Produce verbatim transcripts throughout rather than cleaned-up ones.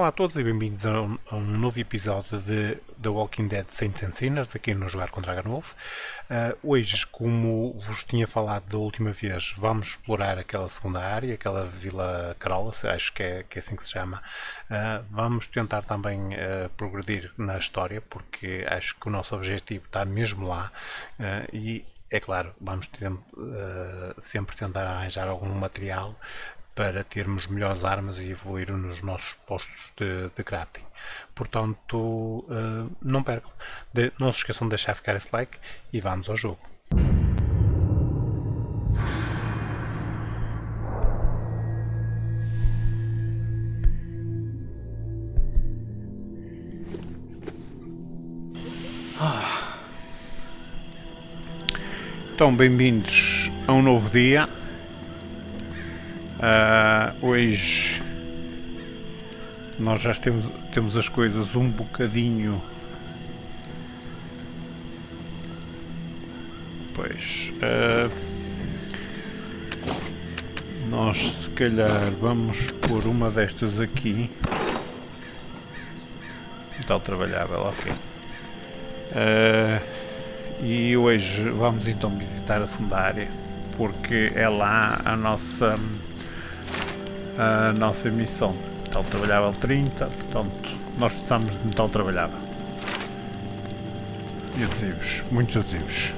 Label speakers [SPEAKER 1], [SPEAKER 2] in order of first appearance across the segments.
[SPEAKER 1] Olá a todos e bem-vindos a, um, a um novo episódio de The Walking Dead Saints and Sinners, aqui no Jogar contra a Garnwolf. Uh, hoje, como vos tinha falado da última vez, vamos explorar aquela segunda área, aquela Vila Carola, acho que é, que é assim que se chama. Uh, vamos tentar também uh, progredir na história, porque acho que o nosso objetivo está mesmo lá uh, e, é claro, vamos ter, uh, sempre tentar arranjar algum material para termos melhores armas e evoluir nos nossos postos de, de crafting. Portanto, uh, não percam, de, não se esqueçam de deixar ficar esse like e vamos ao jogo. Então, bem-vindos a um novo dia. Uh, hoje nós já temos, temos as coisas um bocadinho, pois uh, nós se calhar vamos pôr uma destas aqui, tal trabalhável, ok. Uh, e hoje vamos então visitar a segunda área, porque é lá a nossa a nossa missão. Metal trabalhável trinta, portanto nós precisamos de metal trabalhável e adesivos, muitos adesivos.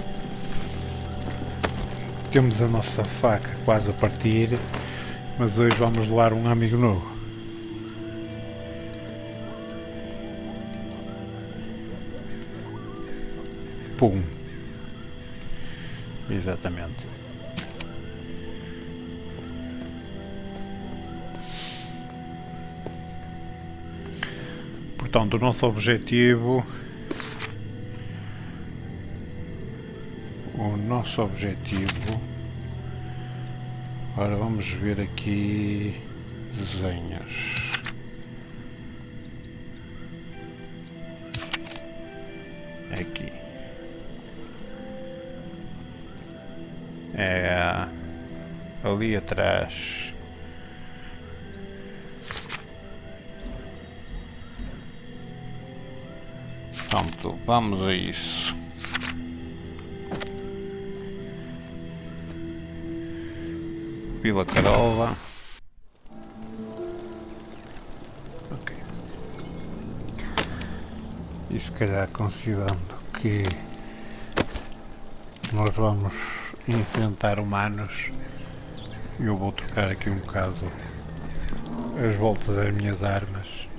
[SPEAKER 1] Temos a nossa faca quase a partir, mas hoje vamos levar um amigo novo. Pum, exatamente. Portanto, o nosso objetivo, o nosso objetivo, agora vamos ver aqui desenhos. Aqui é ali atrás. Portanto, vamos a isso. Vila Carola. Ok. E se calhar, considerando que nós vamos enfrentar humanos, eu vou trocar aqui um bocado as voltas das minhas armas.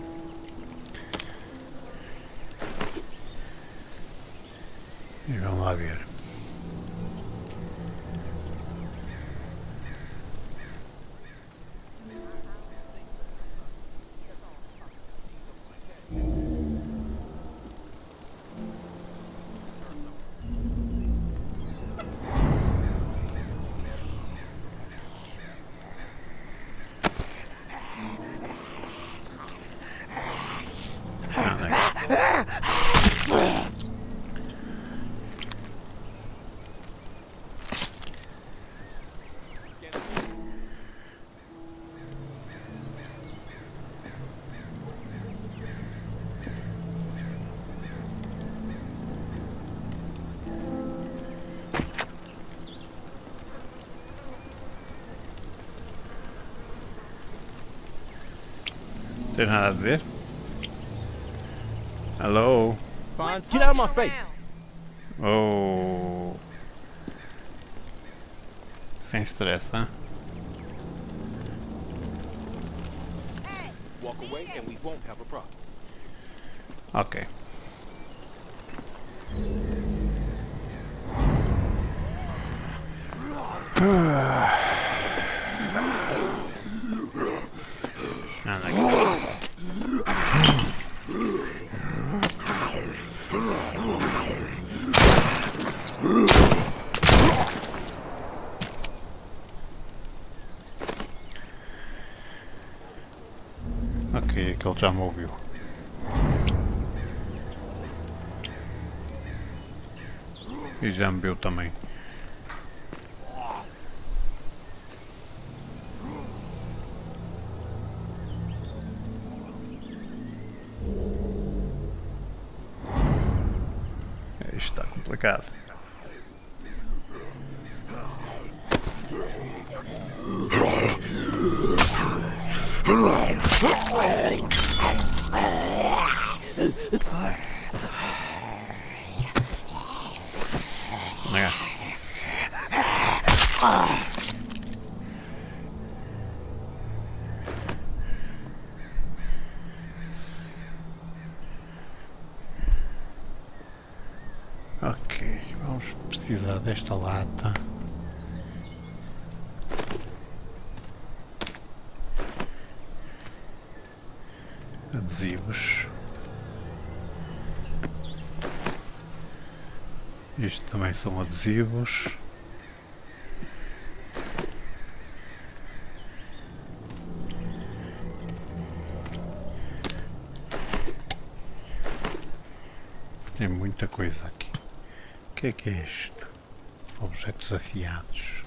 [SPEAKER 1] E vamos lá ver. Tem nada a dizer? Hello?
[SPEAKER 2] Get out of my face!
[SPEAKER 1] Oh. Sem stress, hein?
[SPEAKER 2] Walk away and we won't have a problem.
[SPEAKER 1] Ok. Anda aqui. Ok, aquele já me ouviu. E já me viu também.
[SPEAKER 3] complicado. É. Ok, vamos precisar desta lata. Adesivos. Isto também são adesivos. Tem muita coisa aqui. O que é que é isto? Objetos afiados.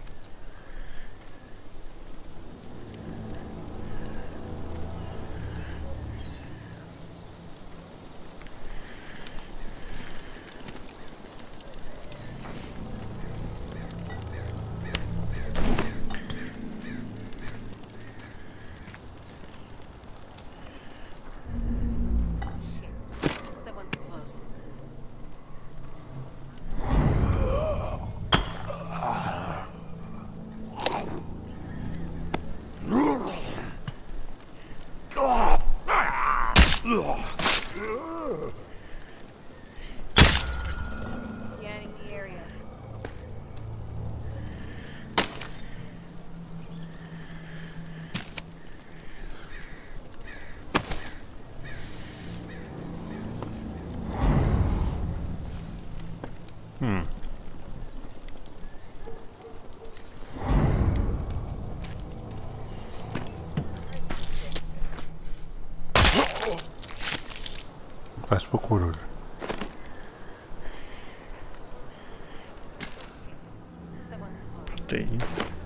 [SPEAKER 4] Someone's close. Scanning the area.
[SPEAKER 3] Hum. Faz pouco barulho.
[SPEAKER 4] Someone's close.
[SPEAKER 3] Proteína.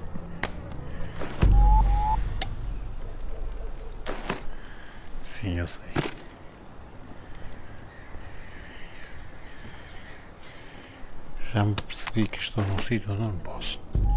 [SPEAKER 3] Sim, eu sei. Já me percebi que estou num sítio onde não posso.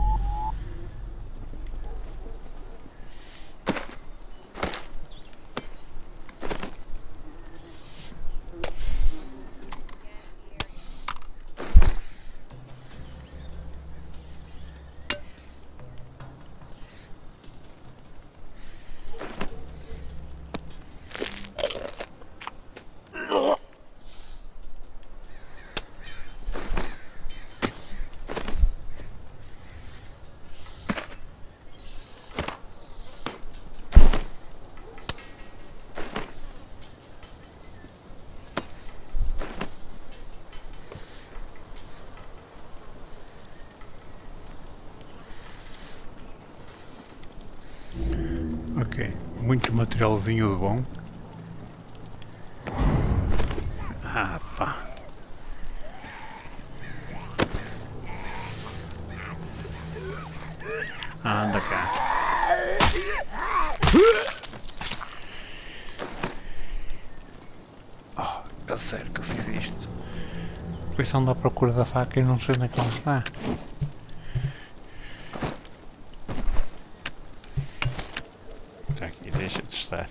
[SPEAKER 3] Ok, muito materialzinho de bom. Ah pá. Anda cá. Oh, a sério que eu fiz isto. Depois ando à procura da faca e não sei onde é que ela está. Está aqui, deixa de estar.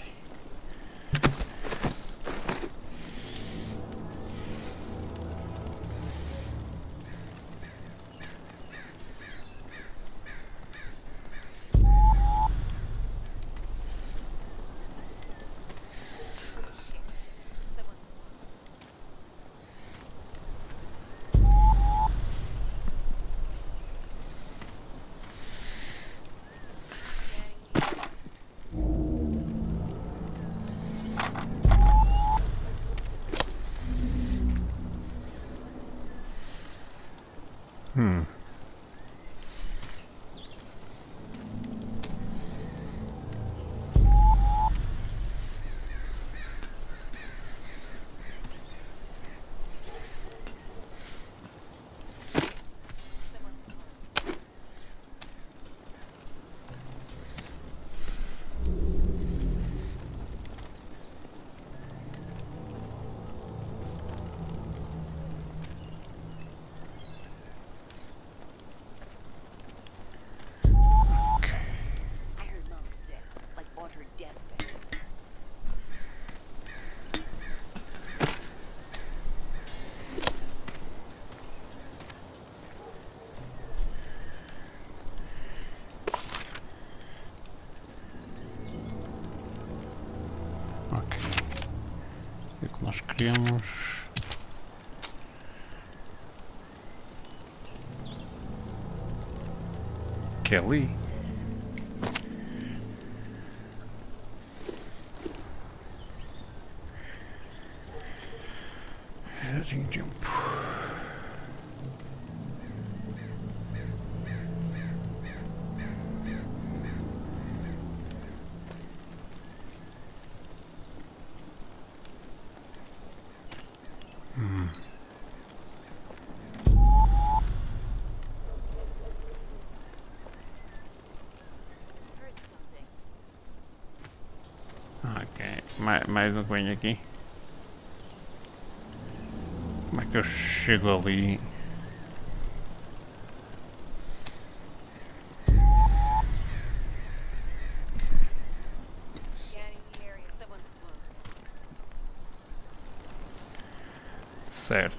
[SPEAKER 3] Ok. É o que nós queremos. Que é ali. Já tempo. Hum.
[SPEAKER 4] Heard something.
[SPEAKER 3] Ok, mais, mais um coelho aqui. Como é que eu chego ali?
[SPEAKER 4] Scanning the area. Someone's close.
[SPEAKER 3] Certo.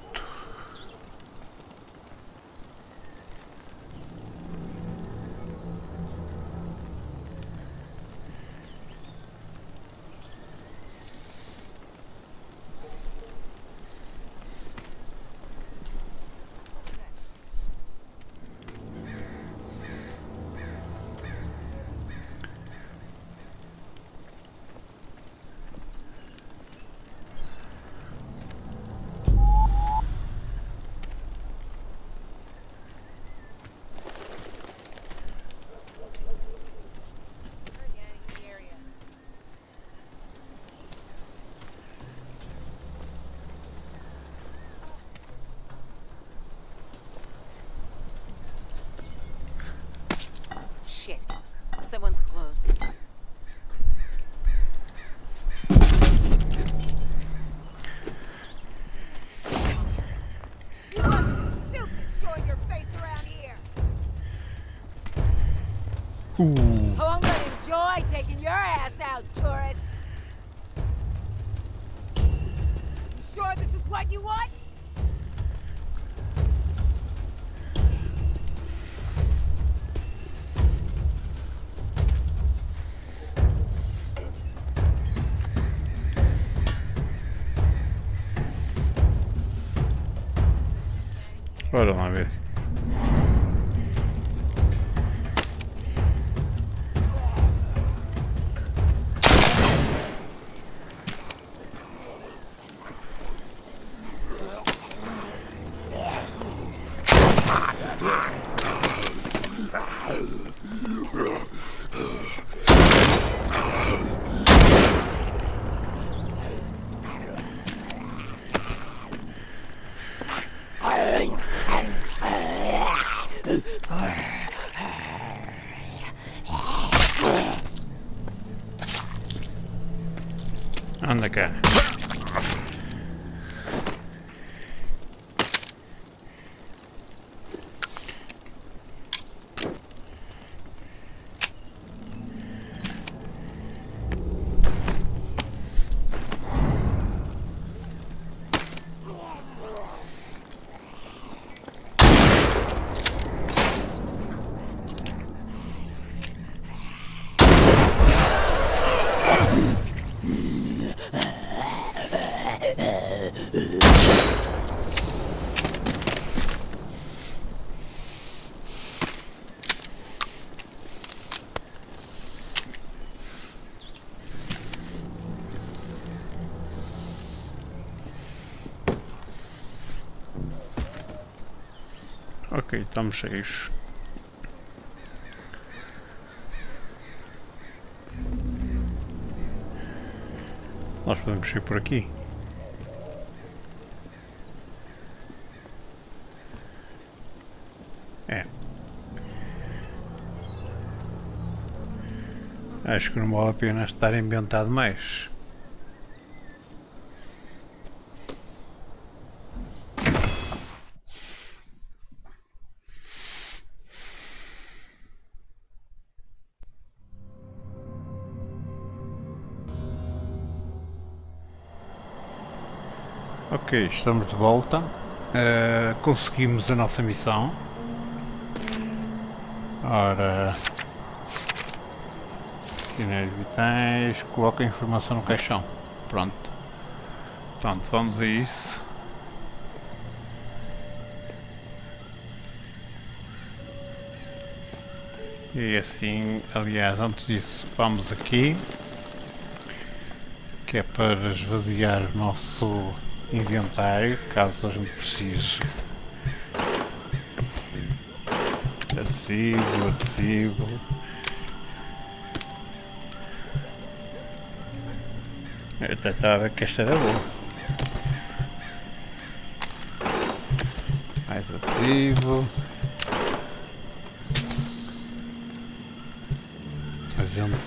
[SPEAKER 4] Scanning the area. Shit. Someone's close.
[SPEAKER 5] You must be stupid showing your face around here.
[SPEAKER 3] Uh,
[SPEAKER 5] Oh, I'm gonna enjoy taking your ass out, tourist. You sure this is what you want?
[SPEAKER 3] bora lá ver. Anda cá. Ok, estamos cheios. Nós podemos ir por aqui. É. Acho que não vale a pena estar inventado mais. Ok, estamos de volta. Uh, conseguimos a nossa missão. Ora, sinais vitais, coloca a informação no caixão. Pronto. Pronto, vamos a isso. E assim, aliás, antes disso, vamos aqui. Que é para esvaziar o nosso inventário, caso a gente precise. Adesivo, adesivo. Eu até estava a ver que esta era boa. Mais adesivo. A gente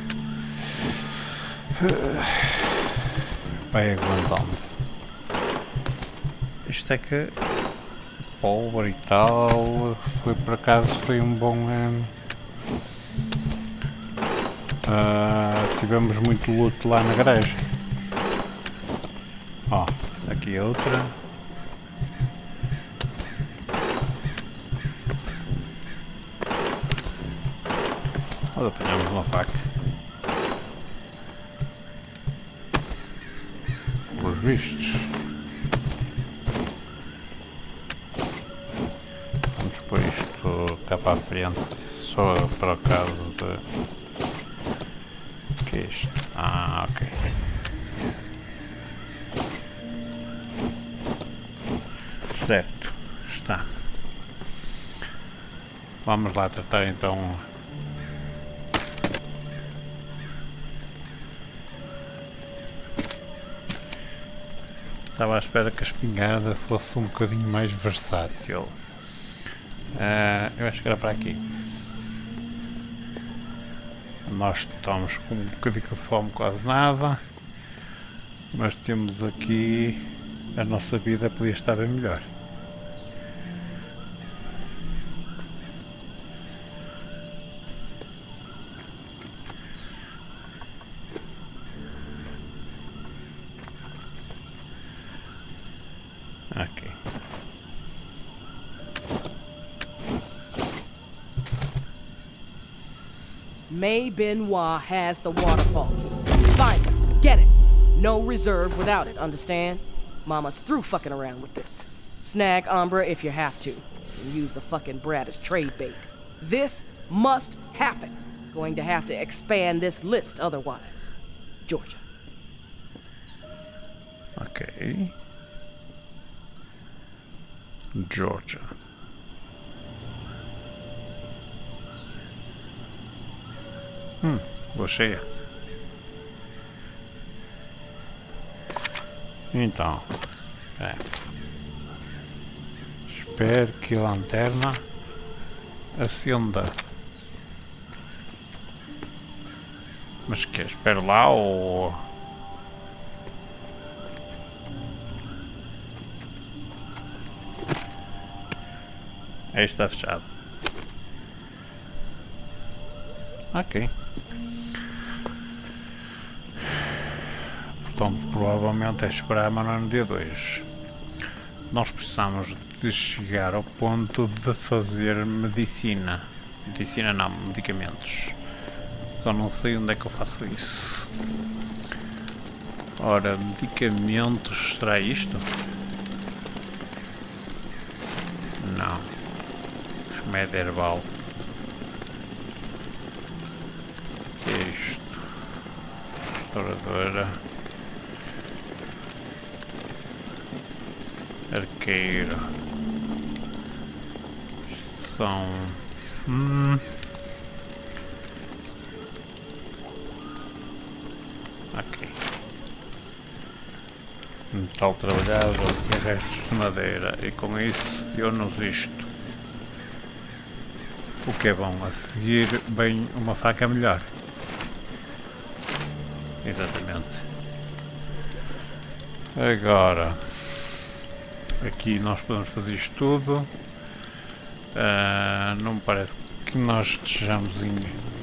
[SPEAKER 3] vai aguentando. Isto é que pólvora e tal, foi por acaso foi um bom. Um, uh, tivemos muito luto lá na garagem. Ó, oh, aqui outra. Nós apanhamos uma faca. Pelos vistos. Vamos pôr isto cá para a frente, só para o caso de... O que é isto? Ah, ok. Certo, está. Vamos lá tratar então. Estava à espera que a espingarda fosse um bocadinho mais versátil. Uh, eu acho que era para aqui. Nós estamos com um bocadinho de fome, quase nada. Mas temos aqui... A nossa vida podia estar bem melhor. Ok.
[SPEAKER 6] May Benoit has the waterfall key. Find it. Get it. No reserve without it, understand? Mama's through fucking around with this. Snag Umbra if you have to. And use the fucking brat as trade bait. This must happen. Going to have to expand this list otherwise. Georgia.
[SPEAKER 3] Okay. Georgia. Hum, vou cheia. Então, é. Espero que a lanterna acenda. Mas que espero lá ou... Aí está fechado. Ok. Portanto, provavelmente é esperar, mas não é no dia dois. Nós precisamos de chegar ao ponto de fazer medicina. Medicina não, medicamentos. Só não sei onde é que eu faço isso. Ora, medicamentos, será isto? Não. Remédio herbal. O que é isto? Restauradora. Arqueiro. São... Hum. Ok. Metal trabalhado e restos de madeira. E com isso eu não isto. O que é bom, a seguir bem uma faca melhor. Exatamente. Agora, aqui nós podemos fazer isto tudo. Uh, não me parece que nós estejamos em...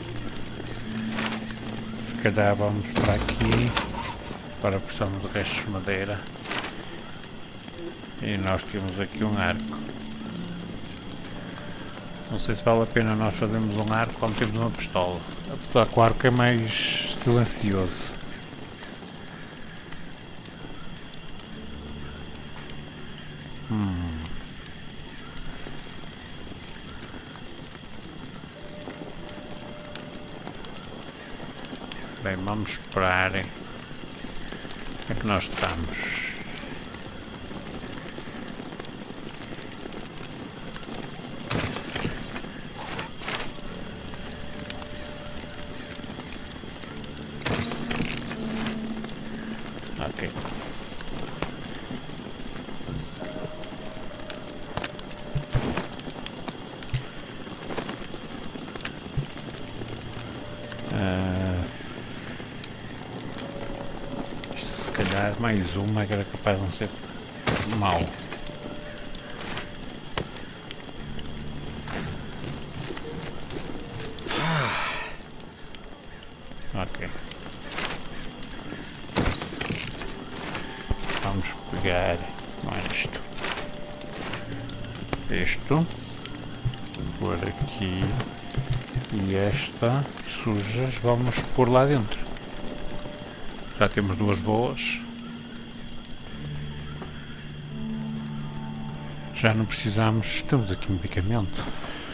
[SPEAKER 3] Se calhar vamos para aqui. Agora precisamos de restos de madeira. E nós temos aqui um arco. Não sei se vale a pena nós fazermos um arco quando temos uma pistola. Apesar que o arco é mais silencioso. Hum. Bem, vamos esperar. Onde é que nós estamos? Ok. Uh, se calhar mais uma que era capaz de não ser mau. Ok. Vamos pegar isto. Isto. Por aqui. E esta sujas vamos pôr lá dentro. Já temos duas boas. Já não precisamos. Temos aqui medicamento.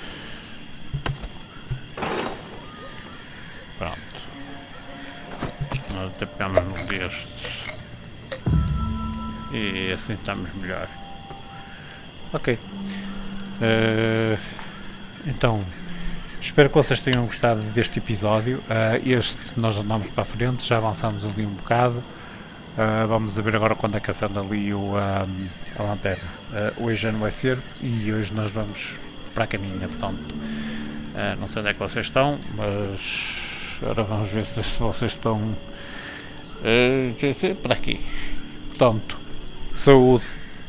[SPEAKER 3] Pronto. Nós até pegamos num destes. E assim estamos melhor. Ok. Uh, então. Espero que vocês tenham gostado deste episódio. Uh, este nós andamos para a frente, já avançamos ali um bocado. Uh, vamos ver agora quando é que acende ali o, um, a lanterna. Uh, hoje já não vai ser e hoje nós vamos para a caminha, portanto. Uh, não sei onde é que vocês estão, mas agora vamos ver se vocês estão uh, por aqui. Portanto, saúde.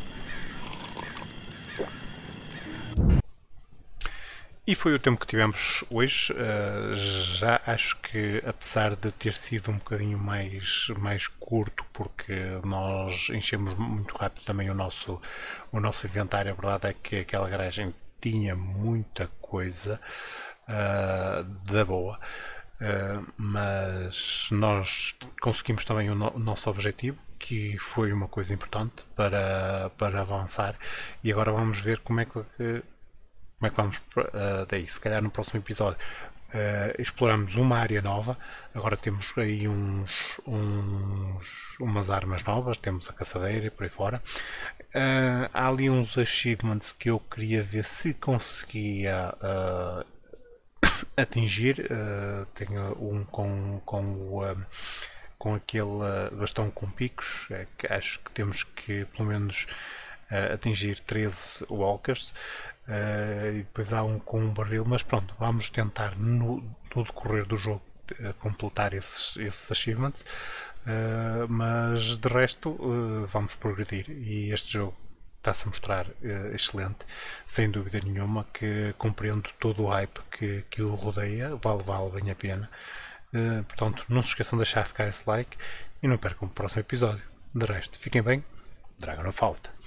[SPEAKER 1] E foi o tempo que tivemos hoje. Uh, já acho que, apesar de ter sido um bocadinho mais, mais curto, porque nós enchemos muito rápido também o nosso, o nosso inventário, a verdade é que aquela garagem tinha muita coisa uh, da boa, uh, mas nós conseguimos também o, no, o nosso objetivo, que foi uma coisa importante para, para avançar, e agora vamos ver como é que como é que vamos uh, daí, se calhar no próximo episódio uh, exploramos uma área nova. Agora temos aí uns, uns umas armas novas, temos a caçadeira e por aí fora. Uh, há ali uns achievements que eu queria ver se conseguia uh, atingir. Uh, tenho um com, com o uh, com aquele bastão com picos, é que acho que temos que pelo menos uh, atingir treze walkers. Uh, e depois há um com um barril, mas pronto, vamos tentar no, no decorrer do jogo uh, completar esses, esses achievements, uh, mas de resto uh, vamos progredir, e este jogo está-se a mostrar uh, excelente, sem dúvida nenhuma, que compreendo todo o hype que, que o rodeia, vale, vale bem a pena. Uh, portanto, não se esqueçam de deixar ficar esse like e não percam o próximo episódio. De resto, fiquem bem, Dragon of Falta.